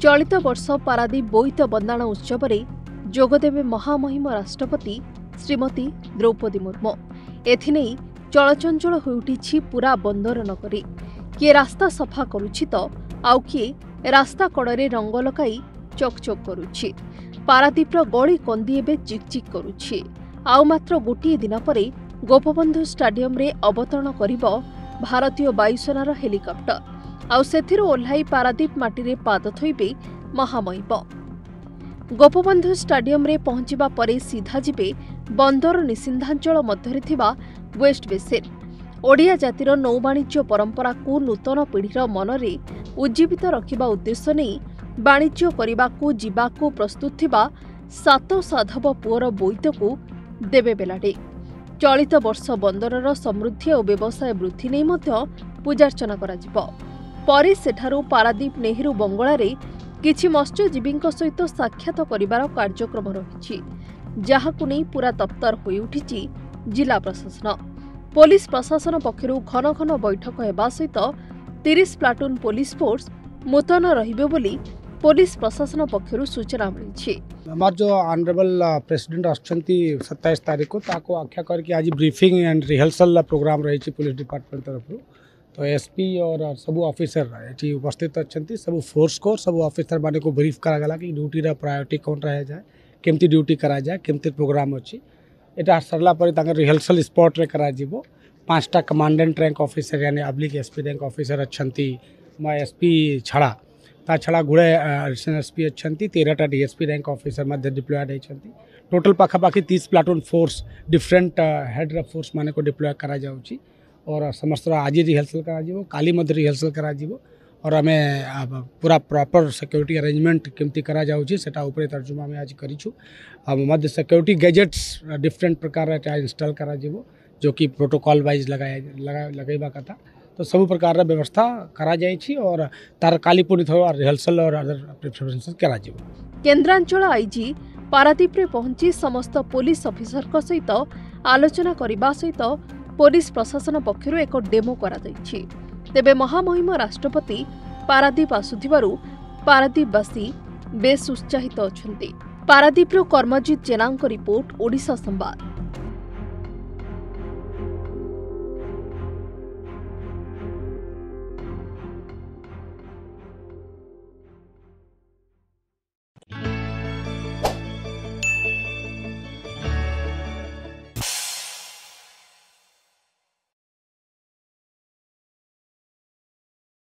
चलित वर्ष पारादीप बोईत बंदाण उत्सव में जोगदेवे महामहिम राष्ट्रपति श्रीमती द्रौपदी मुर्मू। एथिने चलचंचल हो उठी पूरा बंदर नगरी। किए रास्ता सफा करुछि तो आउ किए रास्ता कड़े रंग लगाई चकचक करुछि। पारादीपर गली कंदी एबे चिकचिक करुछि। आउ मात्र गोटे दिन पर गोपबंधु स्टाडियम रे अवतरण करिब भारतीय वायुसेनार हेलिकप्टर। आउ सेथिरु ओह्लाई पारादीप माटी पाद थोइबे महामहिम। गोपबंधु स्टाडियम रे पहुंचिबा परे सीधा जिबे बंदर निसिंधांचल मध्यरे थिबा वेस्ट बेसिन। ओडिया जातिर नौवाणिज्य परंपरा को नूतन पीढ़ीर मनरे उज्जीवित रखिबा उद्देश्य नहीं वाणिज्य करने जीवाकू प्रस्तुत थिबा सात साधव पुअर बोईत को देवे बेलाडे। चलित वर्ष बंदरर समृद्धि और व्यवसाय वृद्धि नहीं मध्य पूजार्चना करा परे सेठारु पारादीप नेहरू बंगलारे किछि मत्स्यजीवी सहित साक्षात करिबार कार्यक्रम रहिछि, जाहाकु नै पूरा तत्पर होई उठिछि जिला प्रशासन। पुलिस प्रशासन पक्षरु घन घन बैठक हेबा सहित 30 प्लाटून पुलिस फोर्स मुतयन रहिबे बोली पुलिस प्रशासन पक्षरु सूचना मिली। हमार जो ऑनरेबल प्रेसिडेंट आछंती 27 तारीख को ताको आख्या करके आज ब्रीफिंग एंड रिहर्सल प्रोग्राम रही पुलिस डिपार्टमेंट तरफ। तो एसपी और सब ऑफिसर ये उपस्थित अच्छा सब फोर्स को सब ऑफिसर माने को ब्रीफ करागला कि ड्यूटी प्रायोरिटी कौन रह जाए, केमती ड्यूटी करा जाए, केमती प्रोग्राम अच्छी यहाँ सरला रिहर्सल स्पॉट रे करा जीवो। 5टा कमांडेंट रैंक ऑफिसर यानी अब्लिक एसपी रैंक ऑफिसर अच्छी एसपी छड़ा ता छड़ा गुड़े एडिशनल एसपी अच्छा 13टा डीएसपी रैंक ऑफिसर मध्य डिप्लॉयड होती। टोटल पाखापाखि 30 platoon force different head force माने को डिप्लॉय करा जाउची और समस्त आज रिहर्सल करा जीवो, काली मध्य रिहर्सल करा जीवो और आमे पूरा प्रॉपर सिक्योरिटी अरेंजमेंट केमती करा जाउची सेटा ऊपर तर्जुमा में आज करिछु। मध्य सिक्योरिटी गैजेट्स डिफरेंट प्रकार इंस्टॉल करा जीवो जो कि प्रोटोकॉल वाइज लगाइबा कथा। तो सब प्रकार व्यवस्था करा जाइछि और तार काली पुनी थो रिहर्सल और अदर प्रिपरेशन करा जीवो। केन्द्रांचल आईजी पारादीप रे पहुंची समस्त पुलिस ऑफिसर को सहित आलोचना करबा सहित पुलिस प्रशासन पक्षरु एक डेमो करा दैछि। तेबे महामहिम राष्ट्रपति पारादीप आसुथिबारु पारादीपवासी बेस उत्साहित अछंती। पारादीपरु कर्मजीत जेनांक रिपोर्ट, ओडिशा संवाद।